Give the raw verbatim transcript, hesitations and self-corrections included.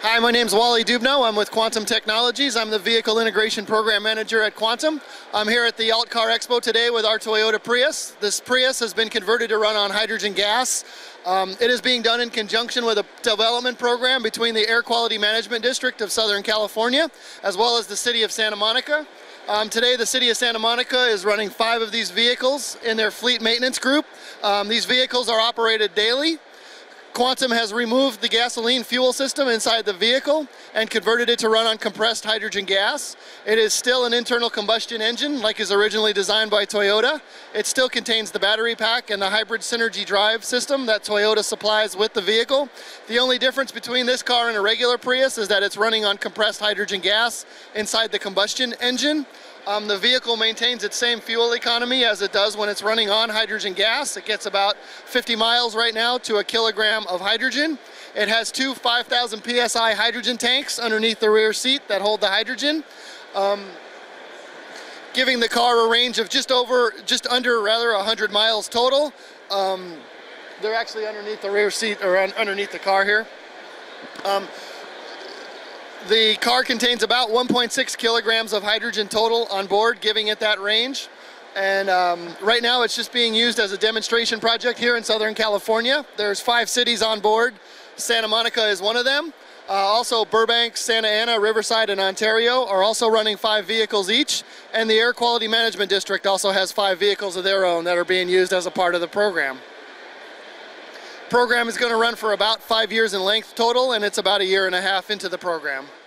Hi, my name's Wally Dubno. I'm with Quantum Technologies. I'm the Vehicle Integration Program Manager at Quantum. I'm here at the A L T CAR EXPO today with our Toyota Prius. This Prius has been converted to run on hydrogen gas. Um, it is being done in conjunction with a development program between the Air Quality Management District of Southern California, as well as the City of Santa Monica. Um, today, the City of Santa Monica is running five of these vehicles in their fleet maintenance group. Um, these vehicles are operated daily. Quantum has removed the gasoline fuel system inside the vehicle and converted it to run on compressed hydrogen gas. It is still an internal combustion engine like is originally designed by Toyota. It still contains the battery pack and the hybrid synergy drive system that Toyota supplies with the vehicle. The only difference between this car and a regular Prius is that it's running on compressed hydrogen gas inside the combustion engine. Um, the vehicle maintains its same fuel economy as it does when it's running on hydrogen gas. It gets about fifty miles right now to a kilogram of hydrogen. It has two five thousand P S I hydrogen tanks underneath the rear seat that hold the hydrogen, um, giving the car a range of just over, just under rather one hundred miles total. Um, they're actually underneath the rear seat or un underneath the car here. Um, The car contains about one point six kilograms of hydrogen total on board, giving it that range. And um, right now it's just being used as a demonstration project here in Southern California. There's five cities on board. Santa Monica is one of them. Uh, also Burbank, Santa Ana, Riverside, and Ontario are also running five vehicles each. And the Air Quality Management District also has five vehicles of their own that are being used as a part of the program. The program is going to run for about five years in length total, and it's about a year and a half into the program.